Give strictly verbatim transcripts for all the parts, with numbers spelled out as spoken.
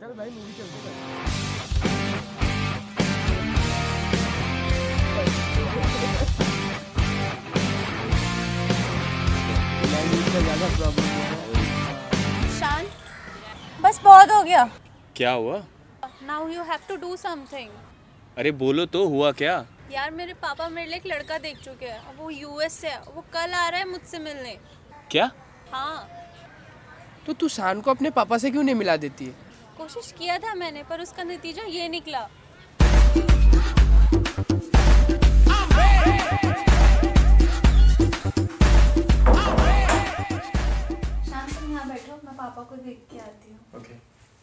चल भाई मूवी चलती है। ज्यादा प्रॉब्लम है। शान, बस बहुत हो गया। क्या हुआ? Now you have to do something. अरे बोलो तो, हुआ क्या? यार मेरे पापा मेरे लिए एक लड़का देख चुके हैं, वो यूएस से है, वो कल आ रहा है मुझसे मिलने। क्या? हाँ। तो तू शान को अपने पापा से क्यों नहीं मिला देती है? कोशिश किया था मैंने, पर उसका नतीजा ये निकला। शान तुम यहाँ बैठो, मैं पापा को देख के आती हूँ। ओके।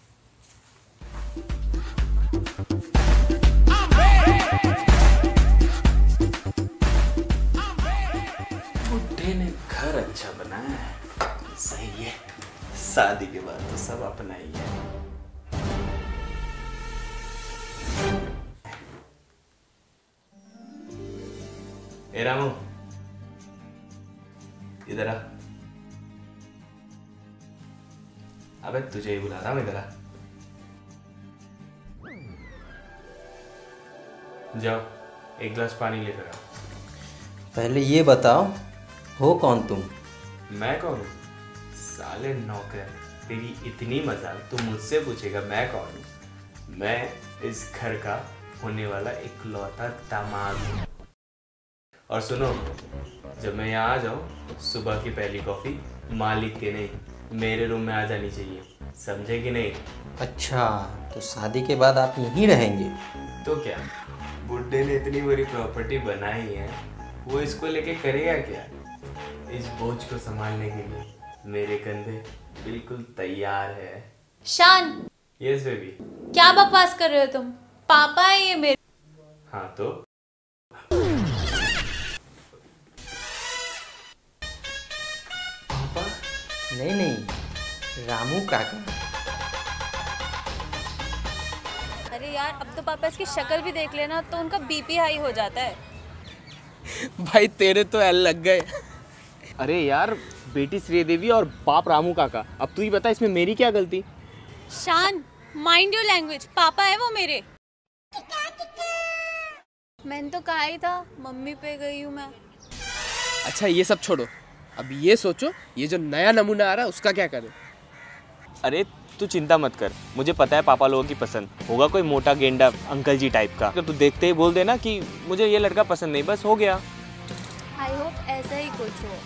बुड्ढे ने घर अच्छा बनाया है, सही है। शादी के बाद तो सब अपना ही है। ए रामू, इधर आ। अबे तुझे ही बुला रहा हूँ, इधर आ। जाओ एक गिलास पानी लेकर आओ। पहले ये बताओ, हो कौन तुम? मैं कौन हूँ? साले नौकर, तेरी इतनी मजाक तू मुझसे पूछेगा मैं कौन हूँ? मैं इस घर का होने वाला इकलौता दामाद हूँ। और सुनो, जब मैं यहाँ आ जाऊँ, सुबह की पहली कॉफी मालिक के नहीं मेरे रूम में आ जानी चाहिए, समझे कि नहीं? अच्छा, तो शादी के बाद आप यहीं रहेंगे? तो क्या, बुड्ढे ने इतनी बड़ी प्रॉपर्टी बनाई है, वो इसको लेके करेगा क्या? इस बोझ को संभालने के लिए मेरे कंधे बिल्कुल तैयार है। शान। Yes baby. क्या बकवास कर रहे हो तुम? पापा है ये मेरे। हाँ तो पापा? नहीं नहीं, रामू काका। अरे यार, अब तो पापा इसकी शक्ल भी देख लेना तो उनका बीपी हाई हो जाता है। भाई तेरे तो एल लग गए। अरे यार, बेटी श्रीदेवी और बाप रामू काका, अब तू ही बता इसमें मेरी क्या गलती? शान, माइंड योर लैंग्वेज, पापा है वो मेरे। मैंने तो कहा ही था, मम्मी पे गई हूँ मैं। अच्छा ये सब छोड़ो, अब ये सोचो ये जो नया नमूना आ रहा है उसका क्या करें? अरे तू चिंता मत कर, मुझे पता है पापा लोगों की पसंद होगा कोई मोटा गेंडा अंकल जी टाइप का। तो तू देखते ही बोल देना कि मुझे ये लड़का पसंद नहीं, बस हो गया। आई होप ऐसा ही कुछ हो।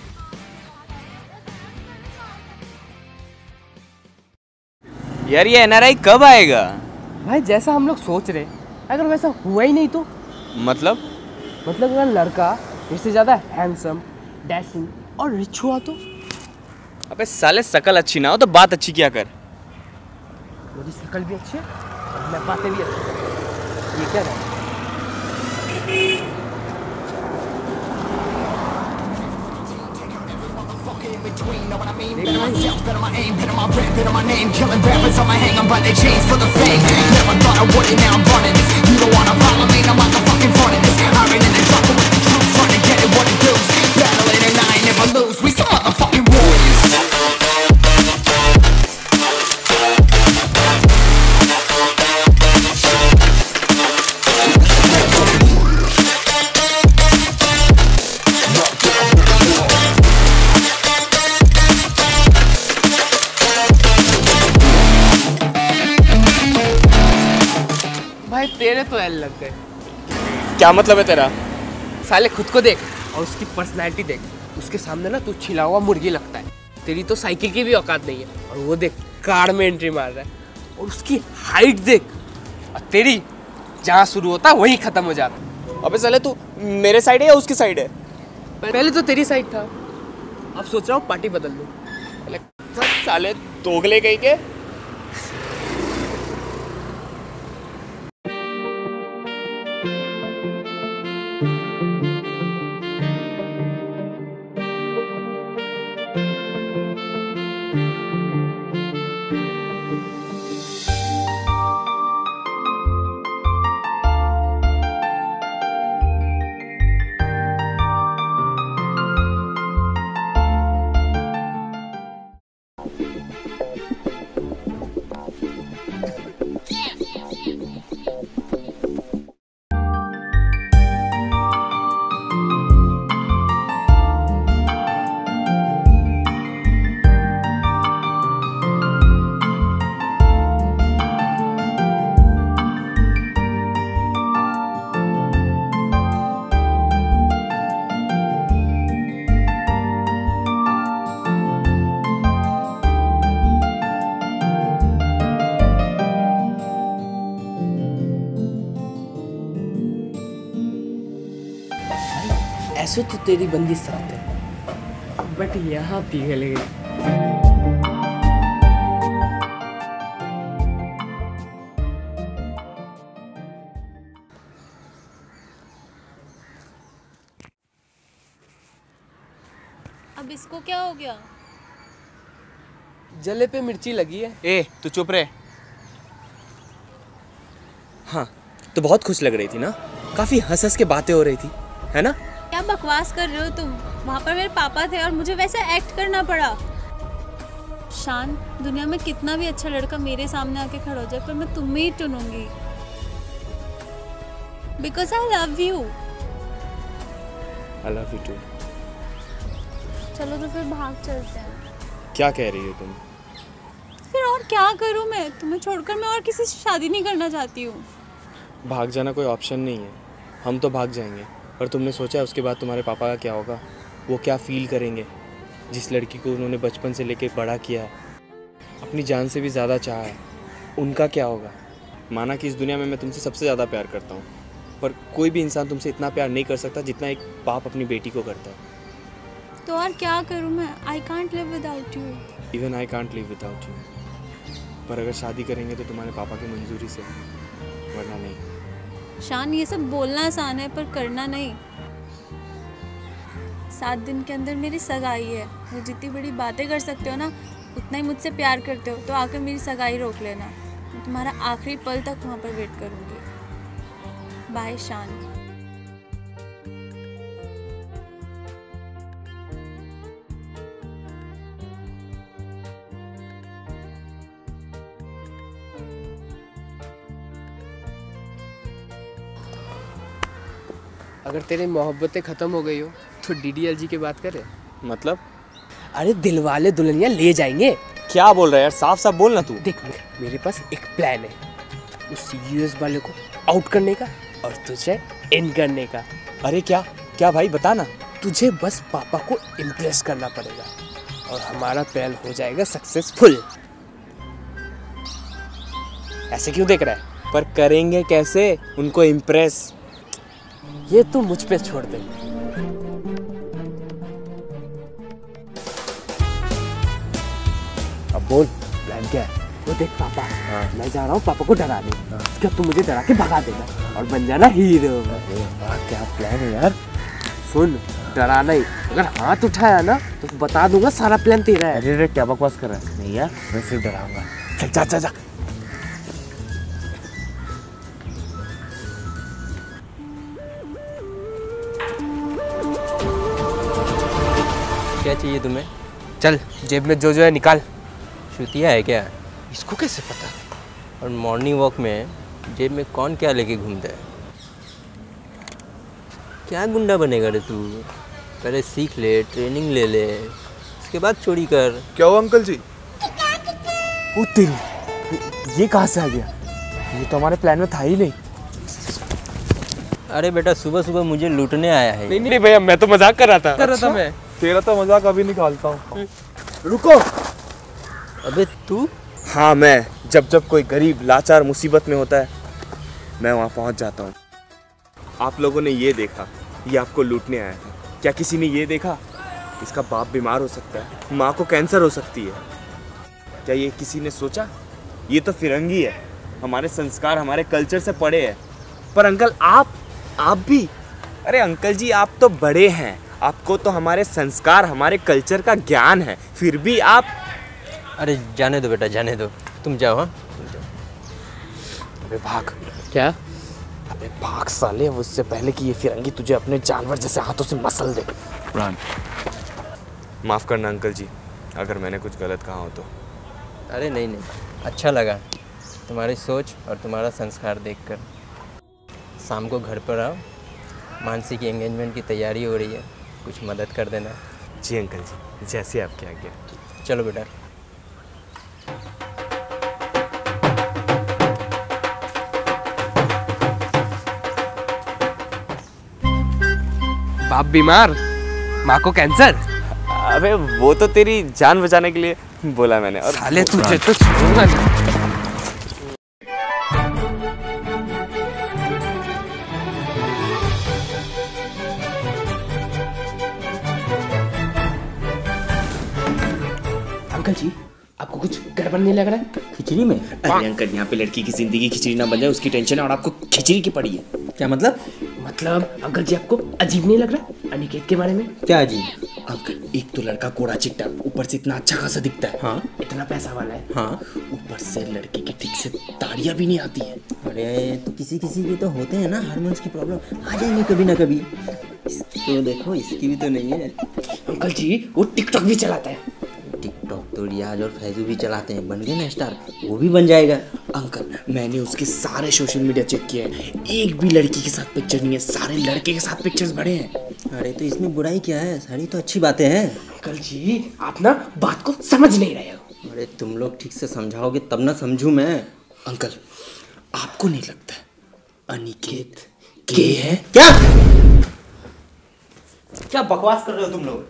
यार ये एनआरआई कब आएगा? भाई जैसा हम लोग सोच रहे, अगर वैसा हुआ ही नहीं तो? मतलब? मतलब अगर लड़का इससे ज्यादा हैंडसम, डैशिंग और रिच हुआ तो? अबे साले शकल अच्छी ना हो तो बात अच्छी क्या कर। मेरी शक्ल भी अच्छी है और मैं बातें भी अच्छी। ये क्या है? Know what I mean? Better myself, better my aim, better my rap, better my name. Killing rappers on my hang, I'm by their chains for the fame. Never thought I would it, now I'm running this. You don't wanna follow me, now I'm the fucking front of this. Iron in the jungle with the troops, trying to get it what it does. Battling and I ain't never lose, we some motherfucking warriors. भाई तेरे तो L लग गए। क्या मतलब है तेरा? साले खुद को देख और उसकी पर्सनैलिटी देख, उसके सामने ना तू छिला हुआ मुर्गी लगता है। तेरी तो साइकिल की भी औकात नहीं है और वो देख कार में एंट्री मार रहा है। और उसकी हाइट देख, और तेरी जहाँ शुरू होता है वहीं खत्म हो जाता। अबे साले तू मेरे साइड है या उसकी साइड है? पहले तो तेरी साइड था, अब सोच रहा हूँ पार्टी बदल लूँ। साले दोगले कहीं के। ऐसे तो तेरी बंदी साथ है, बट यहाँ पिघल गई। अब इसको क्या हो गया? जले पे मिर्ची लगी है। ए तू चुप रहे। हाँ तो बहुत खुश लग रही थी ना, काफी हंस हंस के बातें हो रही थी, है ना? क्या बकवास कर रहे हो तुम? वहाँ पर मेरे पापा थे और मुझे वैसे एक्ट करना पड़ा। शान, दुनिया में कितना भी अच्छा लड़का मेरे सामने आके खड़ा हो जाए, पर मैं तुम्हें ही चुनूंगी, because I love you. I love you too. चलो तो फिर भाग चलते हैं। क्या कह रही हो तुम? फिर और क्या करूँ मैं? तुम्हें छोड़कर मैं और किसी से शादी नहीं करना चाहती हूँ। भाग जाना कोई ऑप्शन नहीं है, हम तो भाग जाएंगे, पर तुमने सोचा है उसके बाद तुम्हारे पापा का क्या होगा? वो क्या फील करेंगे? जिस लड़की को उन्होंने बचपन से लेकर बड़ा किया है, अपनी जान से भी ज़्यादा चाहा है, उनका क्या होगा? माना कि इस दुनिया में मैं तुमसे सबसे ज़्यादा प्यार करता हूँ, पर कोई भी इंसान तुमसे इतना प्यार नहीं कर सकता जितना एक बाप अपनी बेटी को करता है। तो और क्या करूँ मैं? I can't live without you. Even I can't live without you. पर अगर शादी करेंगे तो तुम्हारे पापा की मंजूरी से, वरना नहीं। शान, ये सब बोलना आसान है पर करना नहीं। सात दिन के अंदर मेरी सगाई है। वो जितनी बड़ी बातें कर सकते हो ना, उतना ही मुझसे प्यार करते हो तो आकर मेरी सगाई रोक लेना। मैं तुम्हारा आखिरी पल तक वहाँ पर वेट करूँगी। बाय शान। अगर तेरी मोहब्बतें ख़त्म हो गई हो तो डी डी एल जी की बात करें। मतलब? अरे दिलवाले दुल्हनिया ले जाएंगे। क्या बोल रहा है यार, साफ साफ बोल ना तू। देख मेरे पास एक प्लान है, उस यूएस वाले को आउट करने का और तुझे इन करने का। अरे क्या क्या भाई, बता ना। तुझे बस पापा को इम्प्रेस करना पड़ेगा और हमारा प्लान हो जाएगा सक्सेसफुल। ऐसे क्यों देख रहा है? पर करेंगे कैसे उनको इम्प्रेस? ये तू मुझ पे छोड़ दे। अब बोल प्लान क्या है? वो देख पापा, हाँ। मैं जा रहा हूँ पापा को डराने। हाँ। उसके बाद तू मुझे डरा के भगा देना और बन जाना हीरो। अरे वाह क्या प्लान है यार। सुन, डराना ही, अगर हाथ उठाया ना तो बता दूंगा सारा प्लान तेरा है। अरे रे क्या बकवास कर रहा है? नहीं यार, मैं सिर्फ डराऊंगा। चल जा जा जा। क्या चाहिए तुम्हें? चल जेब में जो जो है निकाल। शुतिया है क्या? इसको कैसे पता? और मॉर्निंग वॉक में जेब में कौन क्या लेके घूमता है? क्या गुंडा बनेगा रे तू? पहले सीख ले, ट्रेनिंग ले ले, उसके बाद चोरी कर। क्या हुआ अंकल जी? ओ तेरी, ये कहाँ से आ गया? ये तो हमारे प्लान में था ही नहीं। अरे बेटा, सुबह सुबह मुझे लूटने आया है। नहीं नहीं भैया, मैं तो मजाक कर रहा था। कर रहा था मैं। तेरा तो मजाक अभी निकालता हूँ। रुको। अबे तू? हाँ मैं, जब जब कोई गरीब लाचार मुसीबत में होता है मैं वहाँ पहुँच जाता हूँ। आप लोगों ने ये देखा, ये आपको लूटने आया था। क्या किसी ने ये देखा इसका बाप बीमार हो सकता है, माँ को कैंसर हो सकती है? क्या ये किसी ने सोचा? ये तो फिरंगी है, हमारे संस्कार हमारे कल्चर से पड़े हैं। पर अंकल आप आप भी, अरे अंकल जी आप तो बड़े हैं, आपको तो हमारे संस्कार हमारे कल्चर का ज्ञान है, फिर भी आप। अरे जाने दो बेटा, जाने दो, तुम जाओ। हाँ तुम जाओ। अबे भाग। क्या? अबे भाग साले, उससे पहले कि ये फिरंगी तुझे अपने जानवर जैसे हाथों से मसल दे। माफ़ करना अंकल जी, अगर मैंने कुछ गलत कहा हो तो। अरे नहीं नहीं, अच्छा लगा तुम्हारी सोच और तुम्हारा संस्कार देखकर। शाम को घर पर आओ, मानसी की एंगेजमेंट की तैयारी हो रही है, कुछ मदद कर देना। जी अंकल जी, जैसे आपकी आज्ञा। चलो बेटा। बाप बीमार, माँ को कैंसर। अबे वो तो तेरी जान बचाने के लिए बोला मैंने। और साले तुझे तो छोड़ूंगा नहीं। अंकल जी आपको कुछ गड़बड़ नहीं लग रहा है? खिचड़ी में? अरे अंकल, यहाँ पे लड़की की जिंदगी खिचड़ी ना बन जाए उसकी टेंशन है और आपको खिचड़ी की पड़ी है। क्या मतलब? मतलब अंकल जी आपको अजीब नहीं लग रहा अनिकेत के बारे में? क्या अजीब? अंकल, एक तो लड़का कोड़ा चिट्टा, ऊपर से इतना अच्छा खासा दिखता है। हाँ इतना पैसा वाला है। हाँ। ऊपर से लड़के की ठीक से ताड़ियाँ भी नहीं आती है। अरे तो किसी किसी के तो होते हैं ना हार्मोन्स की प्रॉब्लम, आ जाएंगे कभी ना कभी। इसकी तो देखो, इसकी भी तो नहीं है। अंकल जी वो टिकटॉक भी चलाता है। टिकटॉक तो रियाज और फैजू भी चलाते हैं, बन गए ना स्टार, वो भी बन जाएगा। अंकल, मैंने उसके सारे सोशल मीडिया चेक किए हैं, एक भी लड़की के साथ पिक्चर नहीं है, सारे लड़के के साथ पिक्चर्स बड़े हैं। अरे तो इसमें बुराई क्या है, सारी तो अच्छी बातें हैं। अंकल जी आप ना बात को समझ नहीं रहे हो। अरे तुम लोग ठीक से समझाओगे तब ना समझूं मैं। अंकल, आपको नहीं लगता अनिकेत के है? क्या क्या बकवास कर रहे हो तुम लोग?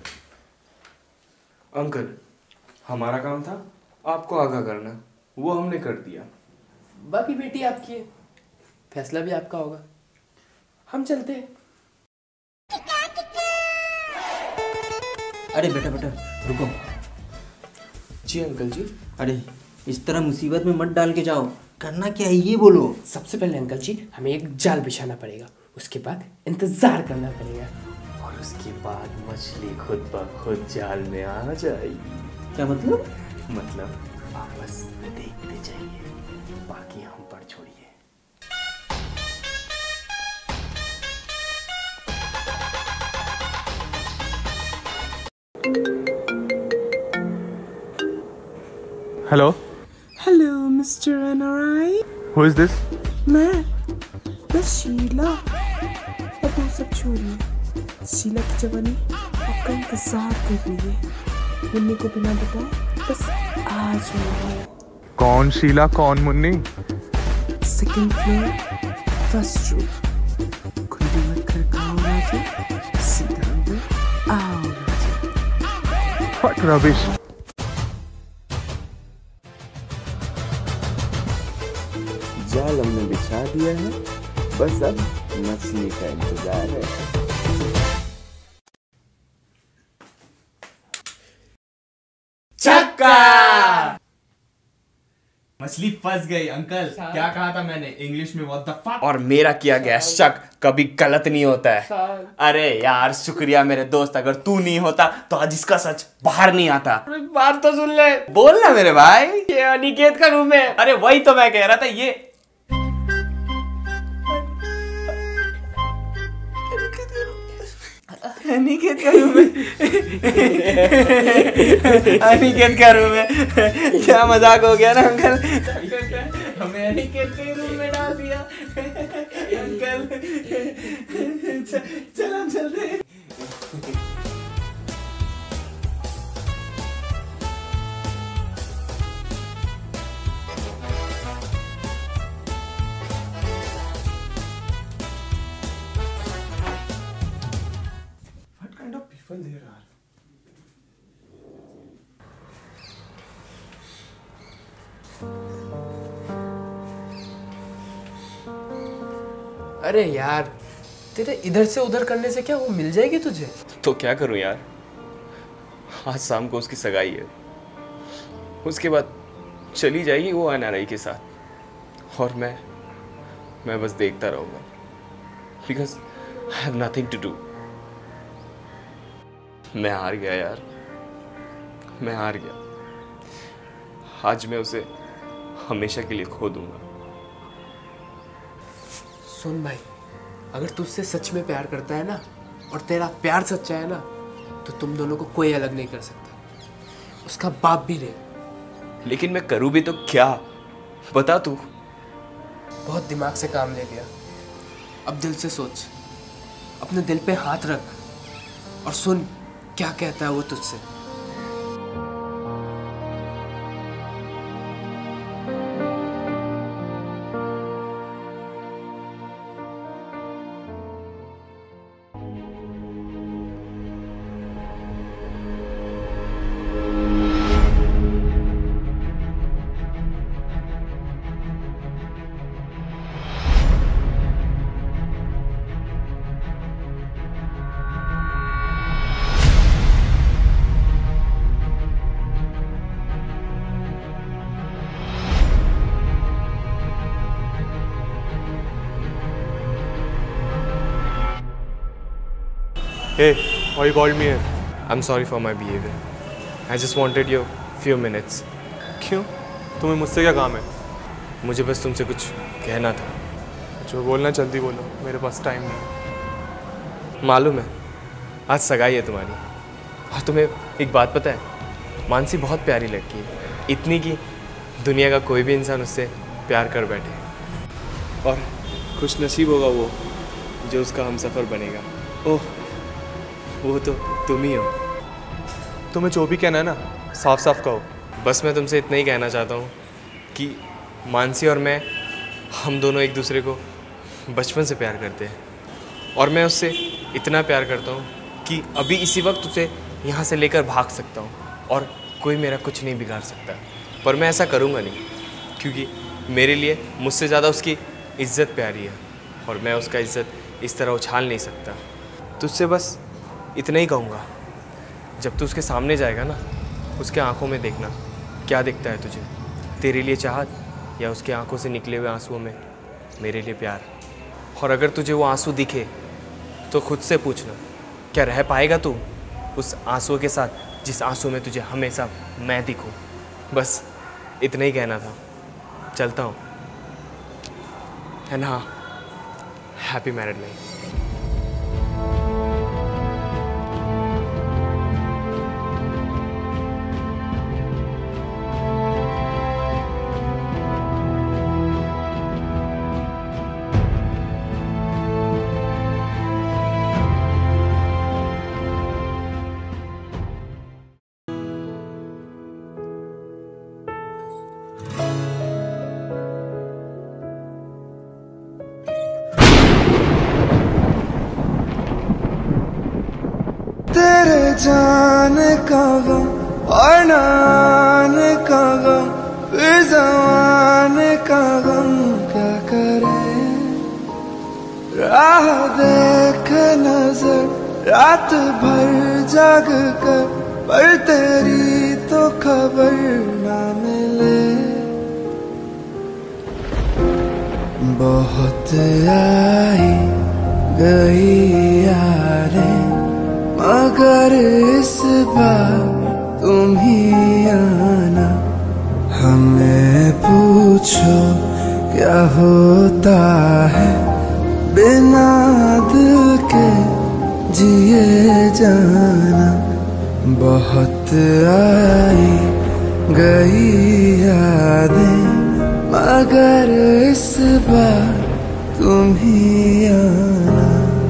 अंकल, हमारा काम था आपको आगाह करना, वो हमने कर दिया। बाकी बेटी आपकी है, फैसला भी आपका होगा। हम चलते हैं। अरे बेटा बेटा रुको। जी अंकल जी। अरे इस तरह मुसीबत में मत डाल के जाओ, करना क्या है ये बोलो। सबसे पहले अंकल जी हमें एक जाल बिछाना पड़ेगा, उसके बाद इंतजार करना पड़ेगा और उसके बाद मछली खुद ब खुद जाल में आ जाएगी। क्या मतलब? मतलब आप बस देखते जाइए, बाकी हम पर छोड़िए। Hello hello mister NRI, who is this? मैं बस शीला। अब वो सब छोड़िए, शीला की जवानी आपका इंतजार कर रही है। मुन्नी को बिना बताए बस आ जाइए। कौन शीला, कौन Munni? Second floor first room. खुली मत खड़काओ राजा, सीधा अंदर आओ राजा। What rubbish. जाल हमने बिछा दिया है, बस अब मछली का इंतजार है। चक्का! मछली फंस गई अंकल। क्या कहा था मैंने इंग्लिश में? What the fuck? और मेरा किया गया शक कभी गलत नहीं होता है। अरे यार शुक्रिया मेरे दोस्त, अगर तू नहीं होता तो आज इसका सच बाहर नहीं आता। बात तो सुन ले। बोल ना मेरे भाई। ये अनिकेत का रूम है। अरे वही तो मैं कह रहा था, ये अनिकेत का रूम है। अनिकेत का रूम है। क्या मजाक हो गया ना अंकल? हमें अनिकेत के रूम में डाल दिया अंकल। चल हम चलते हैं। What kind of people there are? अरे यार तेरे इधर से उधर करने से क्या वो मिल जाएगी तुझे? तो क्या करूं यार, आज शाम को उसकी सगाई है, उसके बाद चली जाएगी वो एनआरआई के साथ, और मैं मैं बस देखता रहूंगा, because I have nothing to do. मैं हार गया यार, मैं हार गया। आज मैं उसे हमेशा के लिए खो दूंगा। सुन भाई, अगर तुझसे सच में प्यार करता है ना, और तेरा प्यार सच्चा है ना, तो तुम दोनों को कोई अलग नहीं कर सकता, उसका बाप भी नहीं। लेकिन मैं करूं भी तो क्या, बता तू। बहुत दिमाग से काम ले लिया, अब दिल से सोच, अपने दिल पे हाथ रख और सुन क्या कहता है वो तुझसे। Hey, why you called me here? I'm sorry for my behavior. I just wanted your few minutes. क्यों? तुम्हें मुझसे क्या काम है? मुझे बस तुमसे कुछ कहना था। जो बोलना जल्दी बोलो, मेरे पास टाइम नहीं। मालूम है आज सगाई है तुम्हारी, और तुम्हें एक बात पता है, मानसी बहुत प्यारी लड़की है, इतनी कि दुनिया का कोई भी इंसान उससे प्यार कर बैठे, और खुश नसीब होगा वो जो उसका हमसफ़र बनेगा। ओह, वो तो तुम ही हो। तुम्हें जो भी कहना है ना, साफ साफ कहो। बस मैं तुमसे इतना ही कहना चाहता हूँ कि मानसी और मैं, हम दोनों एक दूसरे को बचपन से प्यार करते हैं, और मैं उससे इतना प्यार करता हूँ कि अभी इसी वक्त उसे यहाँ से लेकर भाग सकता हूँ और कोई मेरा कुछ नहीं बिगाड़ सकता। पर मैं ऐसा करूँगा नहीं, क्योंकि मेरे लिए मुझसे ज़्यादा उसकी इज़्ज़त प्यारी है, और मैं उसका इज़्ज़त इस तरह उछाल नहीं सकता। तुझसे बस इतना ही कहूँगा, जब तू उसके सामने जाएगा ना, उसके आंखों में देखना क्या दिखता है तुझे, तेरे लिए चाहत या उसके आंखों से निकले हुए आंसुओं में मेरे लिए प्यार। और अगर तुझे वो आंसू दिखे तो खुद से पूछना, क्या रह पाएगा तू उस आंसुओं के साथ जिस आंसू में तुझे हमेशा मैं दिखूं। बस इतना ही कहना था, चलता हूँ। एंड हाँ, हैप्पी मैरिड लाइफ। तेरे जाने का गम और नाने का गम, फिर ज़माने का गम क्या करे। राह देख नजर रात भर जाग कर, पर तेरी तो खबर ना मिले। बहुत आई गई यादें, मगर इस बार तुम ही आना। हमें पूछो क्या होता है बिना दिल के जिए जाना। बहुत आई गई यादें, मगर इस बार तुम ही आना।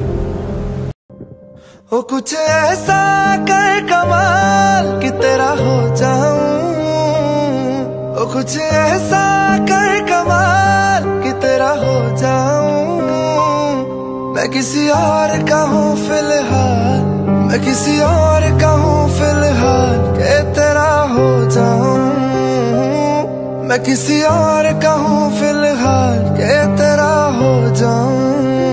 ओ कुछ ऐसा कर कमाल कि तेरा हो जाऊं, ओ कुछ ऐसा कर कमाल कि तेरा हो जाऊं। मैं किसी और का हूँ फिलहाल, मैं किसी और का हूँ फिलहाल कि तेरा हो जाऊं। मैं किसी और का हूँ फिलहाल कि तेरा हो जाऊं।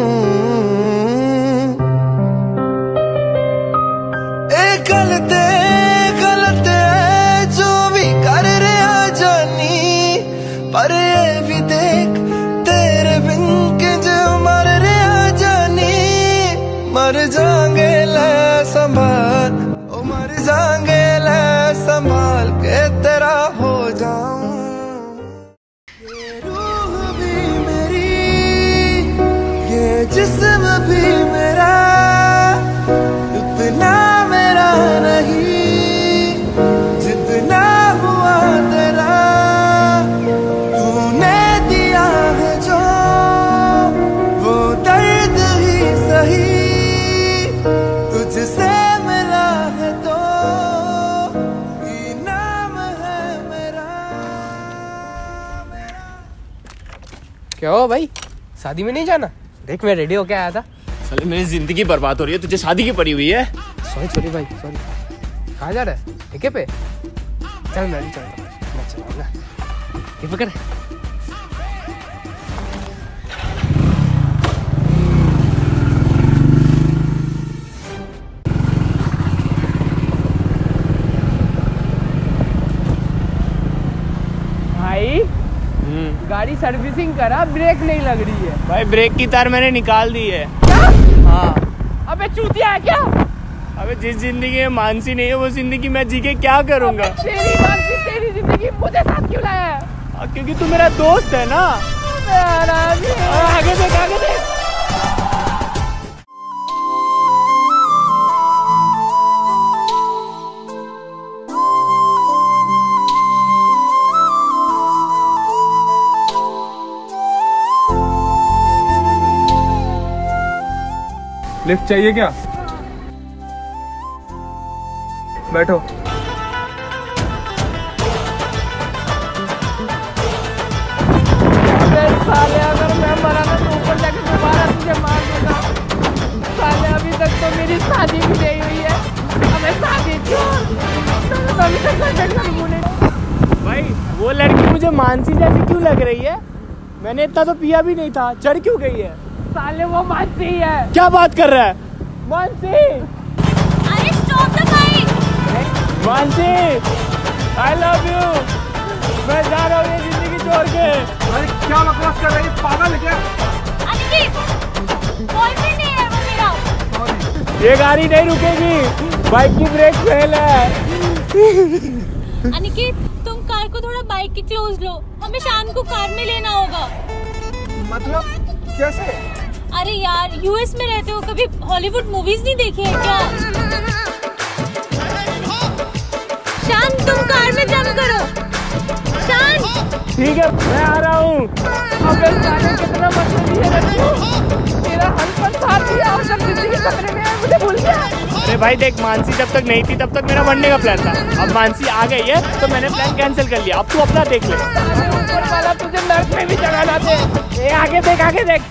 गलते गलते जो भी कर रहा जानी, पर ये भी देख तेरे बिन के जो मर रहा जानी। मर जाएंगे ले संभाल, ओ मर जाएंगे ले संभाल के तेरा हो जाऊं। ये रूह भी मेरी, ये जिस्म भी मेरा, उतना नहीं जितना हुआ तेरा। तूने दिया है जो वो दर्द ही सही, तुझसे मिला है तो इनाम है मेरा। क्या हुआ भाई, शादी में नहीं जाना? देख मैं रेडी होके आया था। साले मेरी जिंदगी बर्बाद हो रही है, तुझे शादी की पड़ी हुई है। सॉरी सॉरी भाई सॉरी। कहाँ जा रहा है? ठेके पे? चल मैं भी चलता हूँ, मैं चलाऊंगा। ये पकड़। भाई गाड़ी सर्विसिंग करा, ब्रेक नहीं लग रही है। भाई ब्रेक की तार मैंने निकाल दी है। क्या? हाँ। अबे चूतिया है क्या? अबे जिस जिंदगी में मानसी नहीं है वो जिंदगी मैं जी के क्या करूँगा? तेरी मानसी तेरी जिंदगी मुझे साथ क्यों लाया है? क्योंकि तू मेरा दोस्त है ना। आगे देख आगे देख। लिफ्ट चाहिए क्या? बैठो। साले अगर मैं मरा ना तो ऊपर जाके दोबारा तुझे मार दूंगा। साले अभी तक तो मेरी शादी भी नहीं हुई है, हमें शादी क्यों? तो अभी तक गर्लफ्रेंड का भी नहीं। भाई वो लड़की मुझे मानसी जैसी क्यों लग रही है? मैंने इतना तो पिया भी नहीं था, चढ़ क्यों गई है? साले वो मानसी ही है। क्या बात कर रहा है? मानसी! अरे stop the bike! Mansi! I love you! मैं जा रहा हूँ ये जिंदगी छोड़ के। अरे क्या बकवास कर रही है, पागल है क्या? अनिकेत, बॉयफ्रेंड नहीं है वो मेरा। ये गाड़ी नहीं रुकेगी, बाइक की ब्रेक फेल है। अनिकेत, तुम कार को थोड़ा बाइक के क्लोज लो, हमें शान को कार में लेना होगा। मतलब कैसे? अरे यार, यूएस में रहते हो, कभी हॉलीवुड मूवीज नहीं देखी है क्या? शान, तुम कार में जंप करो। शान! ठीक है, मैं आ रहा हूँ। अबे साले कितना मतलब है रखो। तेरा हलपन साथ दिया और सब जिंदगी खतरे में है, मुझे भूल गया। अरे भाई देख, मानसी जब तक नहीं थी तब तक मेरा बनने का प्लान था। अब मानसी आ गई है तो मैंने प्लान कैंसिल कर लिया। अब तू अपना देख ले। ऊपर वाला तुझे नर्क में भी जगाना दे। ए, आगे देख आगे देख।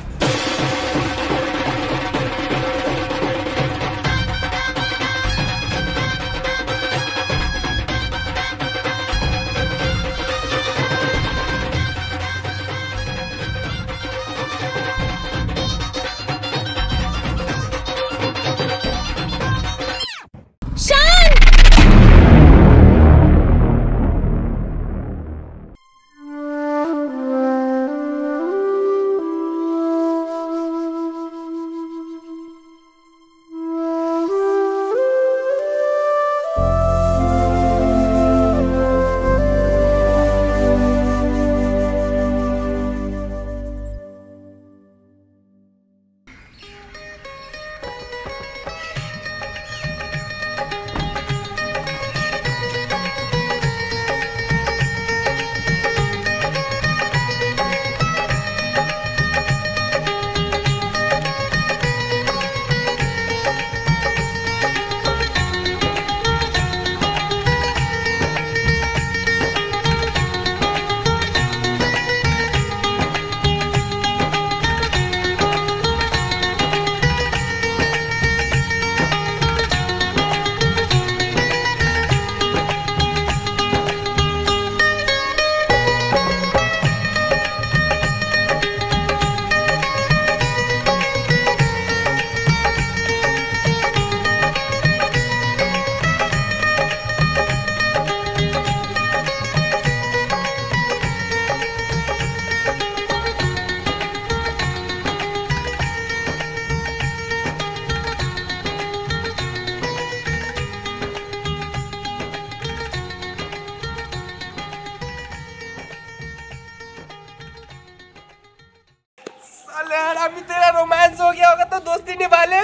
अभी तेरा रोमांस हो गया होगा तो दोस्ती निभा ले।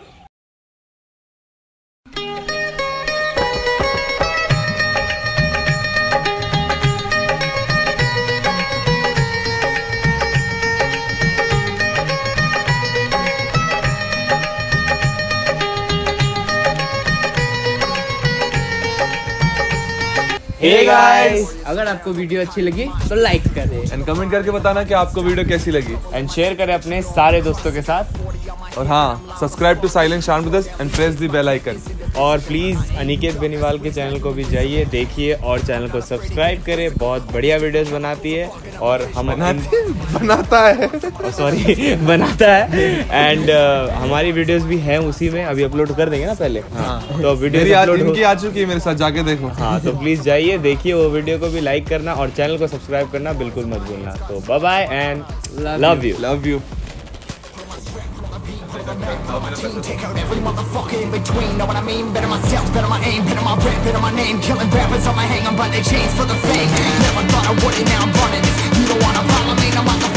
Hey guys! अगर आपको वीडियो अच्छी लगी तो लाइक करें एंड कमेंट करके बताना कि आपको वीडियो कैसी लगी एंड शेयर करें अपने सारे दोस्तों के साथ। और हाँ, subscribe to silent Shaan brothers and press the bell icon. और प्लीज़ अनिकेत बेनीवाल के चैनल को भी जाइए, देखिए और चैनल को सब्सक्राइब करें। बहुत बढ़िया वीडियोस बनाती है और हम बनाते बनाता है सॉरी बनाता है एंड uh, हमारी वीडियोस भी हैं उसी में, अभी अपलोड कर देंगे ना पहले। हाँ, तो वीडियो आज इनकी आ चुकी है मेरे साथ, जाके देखो। हाँ, तो प्लीज़ जाइए, देखिए वो वीडियो को भी लाइक करना और चैनल को सब्सक्राइब करना बिल्कुल मत भूलना। तो bye bye and love you love you. Take out every motherfucker in between. Know what I mean? Better myself, better my aim, better my rap, better my name. Killing rappers on my hang 'em, but they changed for the fame. Never thought I would it, now I'm running this. You don't wanna follow me, no motherfucker.